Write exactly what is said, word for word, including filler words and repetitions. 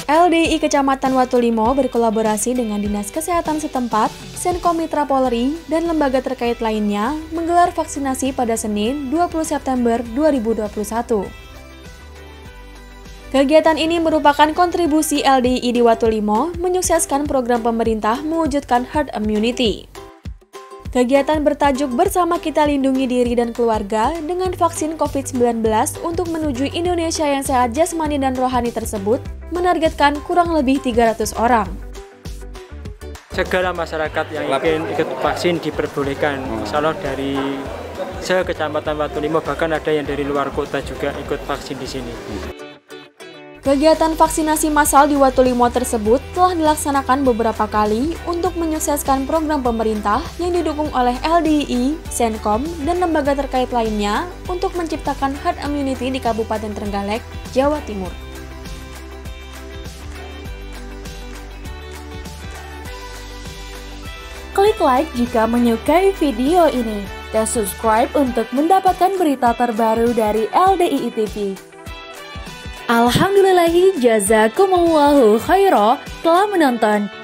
L D I Kecamatan Watulimo berkolaborasi dengan Dinas Kesehatan setempat, Senkom Mitra Polri, dan lembaga terkait lainnya menggelar vaksinasi pada Senin dua puluh September dua ribu dua puluh satu. Kegiatan ini merupakan kontribusi L D I di Watulimo menyukseskan program pemerintah mewujudkan herd immunity. Kegiatan bertajuk Bersama Kita Lindungi Diri dan Keluarga dengan vaksin covid sembilan belas untuk menuju Indonesia yang sehat jasmani dan rohani tersebut menargetkan kurang lebih tiga ratus orang. Segala masyarakat yang ingin ikut vaksin diperbolehkan, insya Allah dari se-Kecamatan Watulimo, bahkan ada yang dari luar kota juga ikut vaksin di sini. Kegiatan vaksinasi massal di Watulimo tersebut telah dilaksanakan beberapa kali untuk menyukseskan program pemerintah yang didukung oleh L D I, Senkom, dan lembaga terkait lainnya untuk menciptakan herd immunity di Kabupaten Trenggalek, Jawa Timur. Klik like jika menyukai video ini, dan subscribe untuk mendapatkan berita terbaru dari L D I T V. Alhamdulillahi jazakumullahu khairah telah menonton.